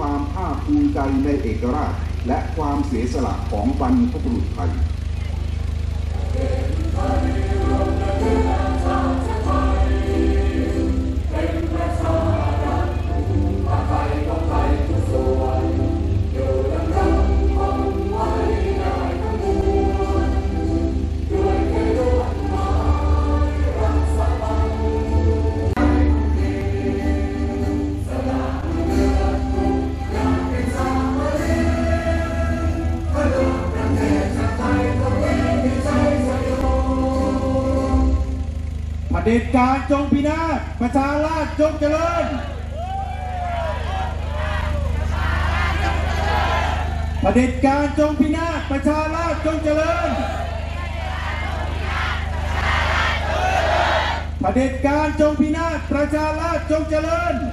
ความภาคภูมิใจในเอกราชและความเสียสละของบรรพบุรุษไทยเผด็จการจงพินาศประชาราษฎร์จงเจริญเผด็จการจงพินาศประชาราษฎร์จงเจริญเผด็จการจงพินาศประชาราษฎร์จงเจริญ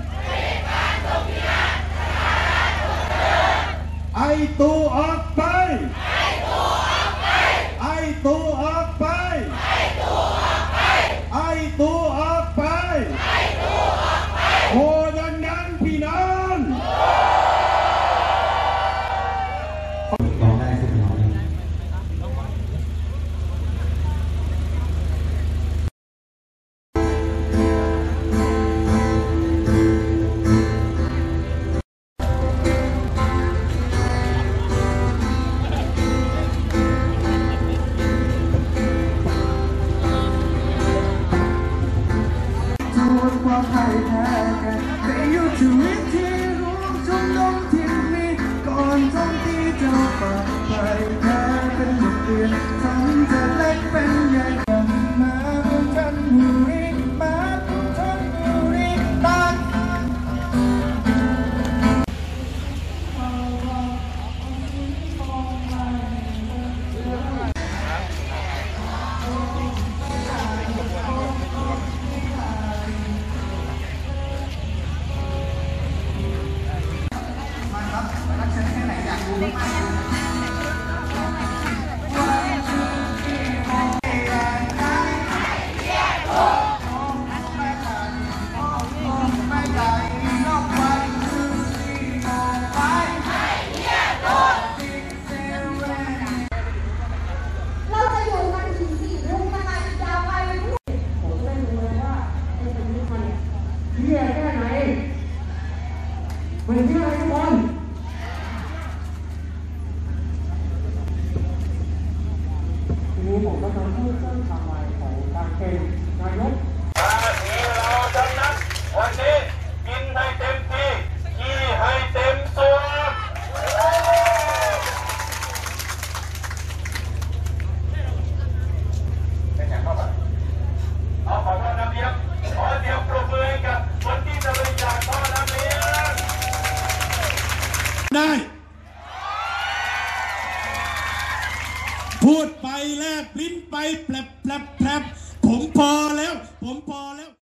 ไอตูออกไปไอตูออกไปไอตูออกไปโหดังๆพี่น้องร้องได้สักหน่อยความพ่ายแพ้กันแต่อยู่ชีวิตที่ร่วมชุมนุมที่มีก่อนจงที่เจ้าป่าพ่ายแพ้เป็นบทเรียนทำจะเล็กเป็นใหญ่กันมาจันบุรีมาจันบุรีตักมันเชื่อทุกคนทีนี้ผมก็จะพูดเรื่องไทม์ไลน์ของการเป็นนายกทีเราดังนั้นวันนี้กินให้เต็มที่ขี้ให้เต็มตัวเอาขอพ่อน้ำเลี้ยงขอเดียวปรบมือให้กับคนที่จะบริจาคพ่อน้ำเลี้ยงได้พูดไปแลบลิ้นไปแผลบผมพอแล้ว